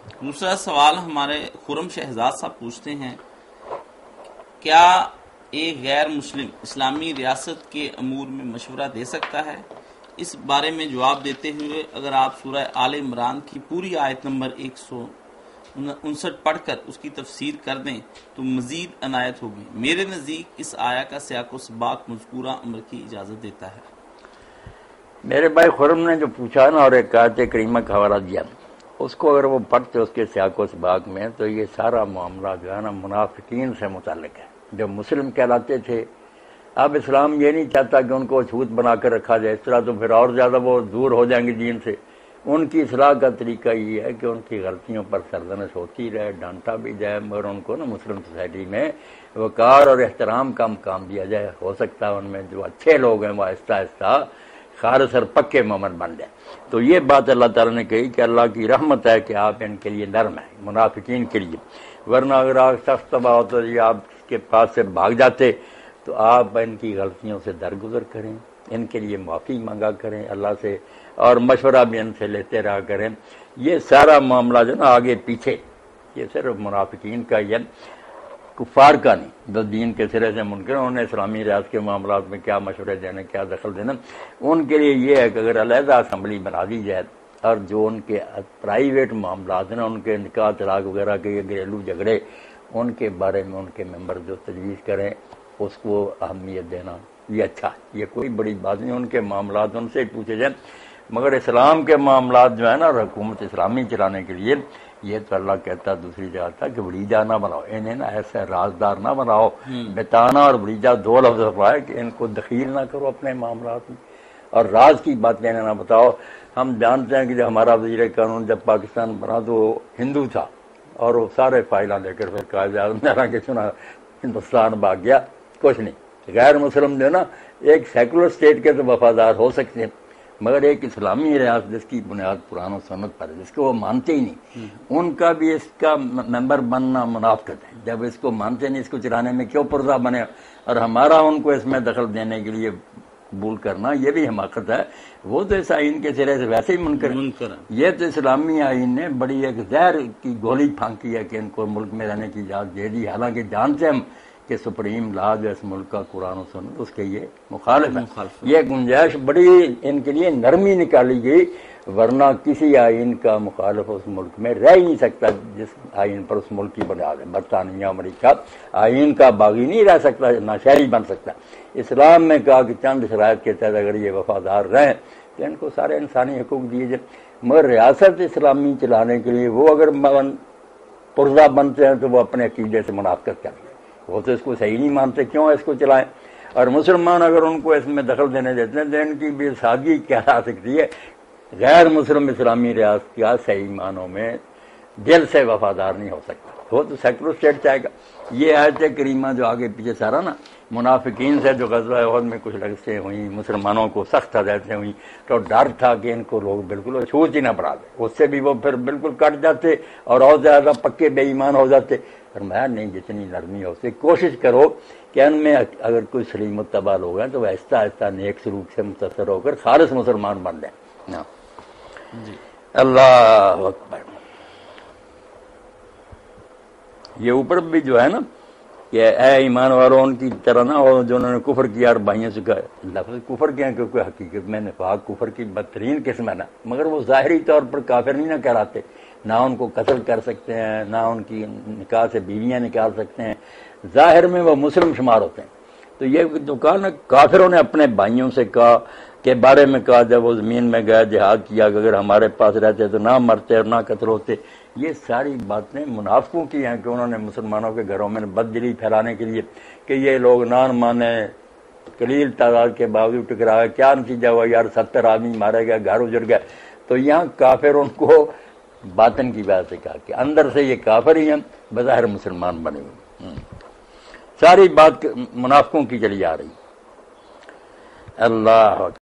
دوسرا سوال ہمارے خرم شہزاد صاحب پوچھتے ہیں، کیا ایک غیر مسلم اسلامی ریاست کے امور میں مشورہ دے سکتا ہے؟ اس بارے میں جواب دیتے ہوئے اگر آپ سورہ آل عمران کی پوری آیت نمبر 159 پڑھ کر اس کی تفسیر کر دیں تو مزید عنایت ہوگی۔ میرے نزدیک اس آیا کا سیاق و سباق مذکورہ امر کی اجازت دیتا ہے۔ میرے بھائی خرم نے جو پوچھا نا اور ایک آیت کریمہ کا حوالہ دیا، اس کو اگر وہ پڑھتے اس کے سیاق و سباق میں تو یہ سارا معاملہ جو ہے نا منافقین سے متعلق ہے جو مسلم کہلاتے تھے۔ اب اسلام یہ نہیں چاہتا کہ ان کو چھوت بنا کر رکھا جائے، اس طرح تو پھر اور زیادہ وہ دور ہو جائیں گے دین سے۔ ان کی اصلاح کا طریقہ یہ ہے کہ ان کی غلطیوں پر سرزنش ہوتی رہے، ڈانٹا بھی جائے، مگر ان کو نا مسلم سوسائٹی میں وقار اور احترام کا مقام دیا جائے۔ ہو سکتا ہے ان میں جو اچھے لوگ ہیں وہ آہستہ آہستہ خالص اور پکے مومن بن جائیں۔ تو یہ بات اللہ تعالیٰ نے کہی کہ اللہ کی رحمت ہے کہ آپ ان کے لیے نرم ہیں، منافقین کے لیے، ورنہ اگر آپ سخت طبع ہوتا یہ آپ کے پاس سے بھاگ جاتے تو آپ ان کی غلطیوں سے درگزر کریں، ان کے لیے معافی مانگا کریں اللہ سے، اور مشورہ بھی ان سے لیتے رہا کریں۔ یہ سارا معاملہ جو نا آگے پیچھے یہ صرف منافقین کا ہی ہے، کفار کا نہیں۔ جو دین کے سرے سے منکر ہیں، انہوں نے اسلامی ریاست کے معاملات میں کیا مشورے دینا، کیا دخل دینا، ان کے لیے یہ ہے کہ اگر علیحدہ اسمبلی بنا دی جائے اور جو ان کے پرائیویٹ معاملات ہیں، ان کے نکاح طلاق وغیرہ کے یہ گھریلو جھگڑے، ان کے بارے میں ان کے ممبر جو تجویز کریں اس کو اہمیت دینا، یہ اچھا، یہ کوئی بڑی بات نہیں۔ ان کے معاملات ان سے پوچھے جائیں، مگر اسلام کے معاملات جو ہے نا اور حکومت اسلامی چلانے کے لیے یہ تو اللہ کہتا دوسری جگہ تھا کہ ولیجہ نہ بناؤ، انہیں نا ایسے رازدار نہ بناؤ۔ بتانا اور ولیجہ دو لفظ ہے کہ ان کو دخیل نہ کرو اپنے معاملات میں، اور راز کی باتیں نہ بتاؤ۔ ہم جانتے ہیں کہ جب ہمارا وزیر قانون جب پاکستان بنا تو وہ ہندو تھا، اور وہ سارے فائلہ لے کر پھر قائد اعظم کے چنا ہندوستان بھاگ گیا، کچھ نہیں۔ غیر مسلم جو ہے نا ایک سیکولر اسٹیٹ کے تو وفادار ہو سکتے ہیں، مگر ایک اسلامی ریاست جس کی بنیاد قرآن و سنت پر ہے، جس کو وہ مانتے ہی نہیں، ان کا بھی اس کا ممبر بننا منافقت ہے۔ جب اس کو مانتے نہیں، اس کو چلانے میں کیوں پرزہ بنے، اور ہمارا ان کو اس میں دخل دینے کے لیے قبول کرنا یہ بھی حماقت ہے۔ وہ تو اس آئین کے سرے سے ویسے ہی منکر ہے۔ یہ تو اسلامی آئین نے بڑی ایک زہر کی گولی پھانکی ہے کہ ان کو ملک میں رہنے کی اجازت دے دی، حالانکہ جانتے ہم کہ سپریم لا جو اس ملک کا قرآن و سنت اس کے یہ مخالف ہے۔ یہ گنجائش بڑی ان کے لیے نرمی نکالی گئی، ورنہ کسی آئین کا مخالف اس ملک میں رہ ہی نہیں سکتا جس آئین پر اس ملک کی بنیاد ہے۔ برطانیہ امریکہ آئین کا باغی نہیں رہ سکتا، نہ شہری بن سکتا۔ اسلام میں کہا کہ چند شرائط کے تحت اگر یہ وفادار رہیں تو ان کو سارے انسانی حقوق دیے جائیں، مگر ریاست اسلامی چلانے کے لیے وہ اگر پرزہ بنتے ہیں تو وہ اپنے عقیدے سے منافقت کریں، وہ تو اس کو صحیح نہیں مانتے، کیوں اس کو چلائیں؟ اور مسلمان اگر ان کو اس میں دخل دینے دیتے ہیں تو ان کی بھی سادگی کیا آ سکتی ہے؟ غیر مسلم اسلامی ریاست کیا صحیح معنوں میں دل سے وفادار نہیں ہو سکتا، وہ تو سیکولر اسٹیٹ چاہے گا۔ یہ آیت کریمہ جو آگے پیچھے سارا نا منافقین سے جو غزوہ احد میں کچھ لڑکیں ہوئیں، مسلمانوں کو سخت ہدایتیں ہوئیں، تو ڈر تھا کہ ان کو لوگ بالکل چھوٹ ہی نہ پڑا دے، اس سے بھی وہ پھر بالکل کٹ جاتے اور زیادہ پکے بے ایمان ہو جاتے۔ فرمایا نہیں، جتنی نرمی ہو سکے کوشش کرو کہ ان میں اگر کوئی سلیم متبع لوگ ہیں تو وہ آہستہ آہستہ نیک سلوک سے متاثر ہو کر خالص مسلمان بن جائیں۔ جی اللہ اکبر۔ یہ اوپر بھی جو ہے نا کہ اے ایمان والوں ان کی طرح نہ ہو جو انہوں نے کفر کیا اور بھائیوں سے کہا۔ لفظ کفر کیا کیونکہ حقیقت میں نفاق کفر کی بدترین قسم ہے نا، مگر وہ ظاہری طور پر کافر نہیں نہ کہلاتے، نہ ان کو قتل کر سکتے ہیں، نہ ان کی نکاح سے بیویاں نکال سکتے ہیں، ظاہر میں وہ مسلم شمار ہوتے ہیں۔ تو یہ جو کہا نا کافروں نے اپنے بھائیوں سے کہا کے بارے میں کہا جب وہ زمین میں گئے جہاد کیا کہ اگر ہمارے پاس رہتے تو نہ مرتے اور نہ قتل ہوتے۔ یہ ساری باتیں منافقوں کی ہیں کہ انہوں نے مسلمانوں کے گھروں میں بددلی پھیلانے کے لیے کہ یہ لوگ نان مانے، قلیل تعداد کے باوجود ٹکرائے، کیا نتیجہ ہوا یار 70 آدمی مارے گئے، گھر اجڑ گئے۔ تو یہاں کافر ان کو باطن کی وجہ سے کہا کہ اندر سے یہ کافر ہی ہیں، بظاہر مسلمان بنے ہوئے۔ ساری بات منافقوں کی چلی آ رہی۔ اللہ